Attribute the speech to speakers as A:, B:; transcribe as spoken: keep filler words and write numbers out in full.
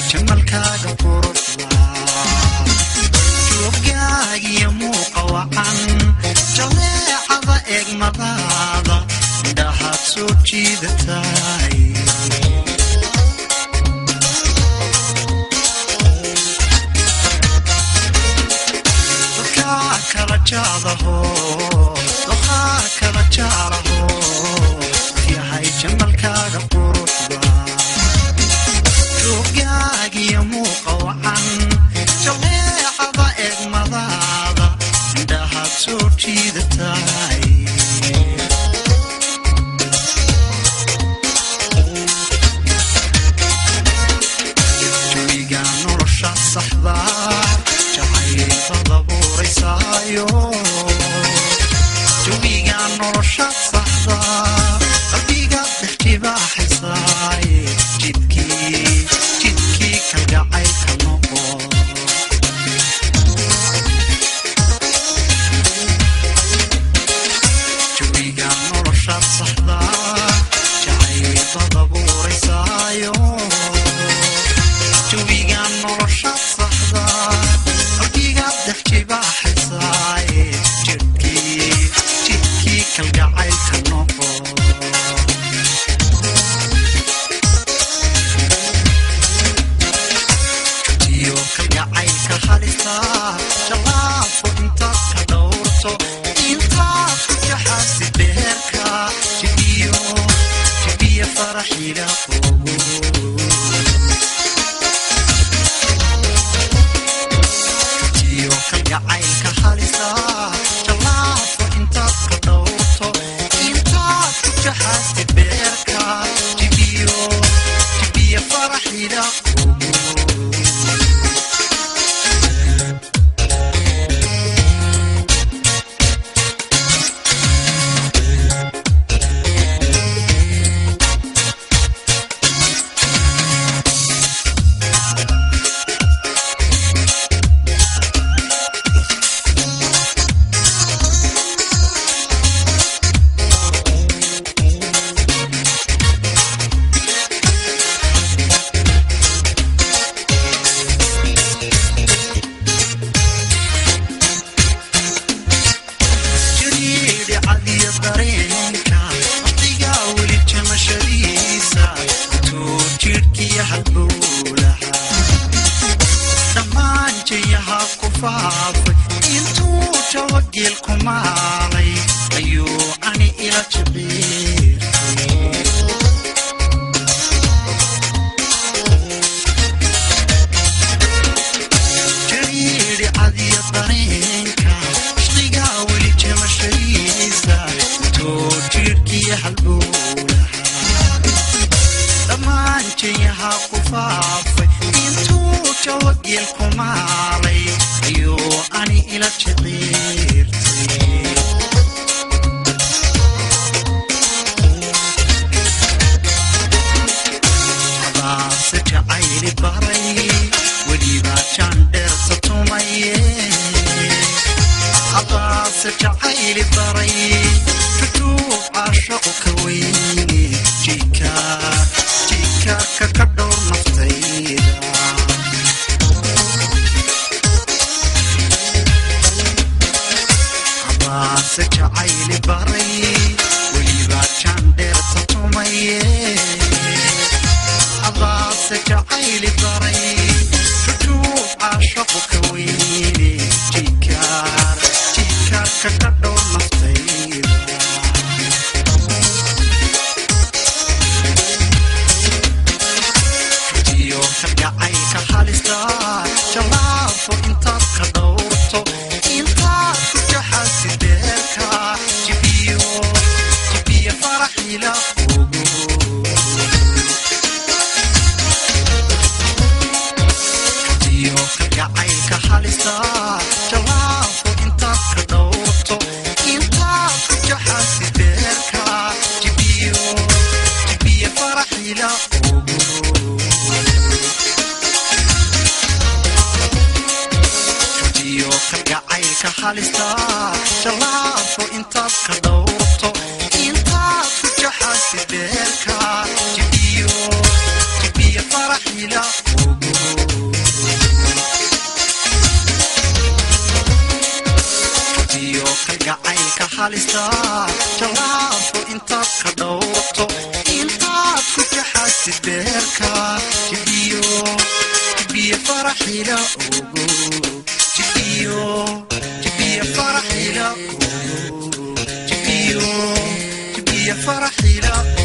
A: jamalkaaga quruxda joogaagiyo muuqa wacan jaleecada eegmadaada indhahaad soo jiidatay dadkaa kala jaadaho dadkaa kala jaaraho yahay jamalkaaga quruxda joogaagiyo muuqa wacan jaleecada eegmadaada indhahaad soo jiidatay jawiga nolosha saxda jacaylada buuraysaayo jawiga nolosha saxda qalbiga dexjibaaxaysay jidkii jidkii kalgacaylka noqo jawiga nolosha saxda jacaylada buuraysaayo jawiga nolosha saxda qalbiga dexjibaaxaysay jidkii jidkii kalgacaylka noqo kalgacaylka halista jalaafo intaad ka dhowrto intaad ku jaxaasi beerka jibiyo jibiyo faraxiga qogo jibiyo kalgacaylka halista jalaafo intaad ka dhowrto intaad ku jaxaasi beerka jibiyo jibiyo faraxiga qogo intuu jawageel kumaalay ayuu ani ila jibiirtay jariiri cadiya dareenka ishqiga weli jamashadiisa intuu jirhkiya halbuulaha dhammaan jayaha ku faafay intuu jawageel kumaalay ayuu ani ila jibiirtay adaase jacayli baray welibaa jaandheerta tumaye adaase jacayli baray jujuub caashaqu ka weyne jika jikaarka ka dhowr naftayda adaase jacayli baray welibaa jaandheerta tumaye adaase jacayli baray jujuub caashaqu ka weyne jikaar jikaarka ka dhowr naftayda jiyo kalgacaylka halista jalaafo intaad ka dhowrto intaad ku jaxaasi beerka jibiyo jibiyo faraxiila qogo jiyo kalgacaylka halista jalaafo intaad ka dhowrto intaad ku jaxaasi beerka jibiyo jibiyo faraxiila qogo jiyo kalgacaylka halista jalaafo intaad ka dhowrto intaad ku jaxaasi beerka jibiyo jibiyo faraxiila qogo halista jawaabto intaad ka dhowrto intaad ku jaxasid beerka jibiyo jibiyo faraxila ogo jibiyo jibiyo faraxila ogo jibiyo jibiyo faraxila